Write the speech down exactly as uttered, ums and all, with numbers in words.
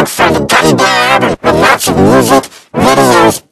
for the teddy bear with lots of music, videos,